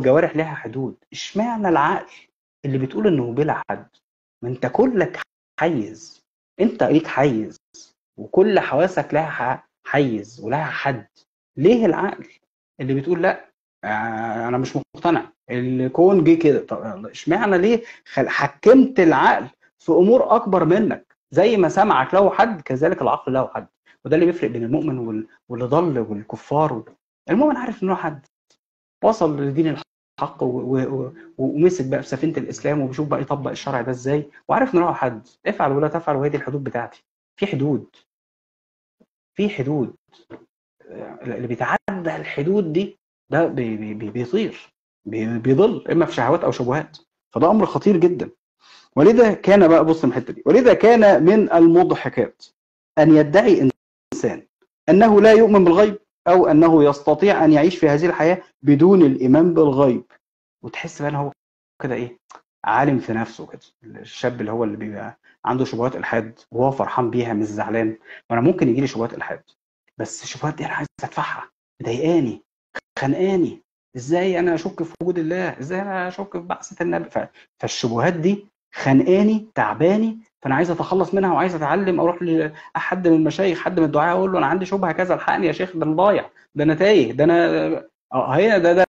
والجوارح لها حدود، اشمعنى العقل اللي بتقول انه بلا حد؟ ما انت كلك حيز، انت ليك حيز وكل حواسك لها حيز ولها حد. ليه العقل اللي بتقول لا، انا مش مقتنع الكون جه كده؟ طب اشمعنى ليه حكمت العقل في امور اكبر منك؟ زي ما سمعك له حد كذلك العقل له حد. وده اللي بيفرق بين المؤمن واللي ضل والكفار. المؤمن عارف انه حد وصل لدين الحق ومسك بقى في سفينه الاسلام وبيشوف بقى يطبق الشرع ده ازاي، وعارف ان هو حد افعل ولا تفعل وهي دي الحدود بتاعتي. في حدود، في حدود. اللي بيتعدى الحدود دي ده بيطير، بيضل اما في شهوات او شبهات. فده امر خطير جدا. ولذا كان بقى، بص الحته دي، ولذا كان من المضحكات ان يدعي انسان انه لا يؤمن بالغيب او انه يستطيع ان يعيش في هذه الحياه بدون الايمان بالغيب. وتحس بقى ان هو كده ايه، عالم في نفسه كده. الشاب اللي هو اللي بيبقى عنده شبهات الحاد وهو فرحان بيها مش زعلان. وانا ممكن يجي لي شبهات الحاد، بس الشبهات دي انا عايز ادفعها، مضايقاني، خانقاني. ازاي انا اشك في وجود الله؟ ازاي انا اشك في بعثه النبي؟ فالشبهات دي خانقاني، تعباني، فانا عايز اتخلص منها وعايز اتعلم، اروح لاحد من المشايخ، حد من الدعاء، اقول له انا عندي شبهه كذا، الحقني يا شيخ، ده انا ضايع، ده انا تايه، ده انا هي ده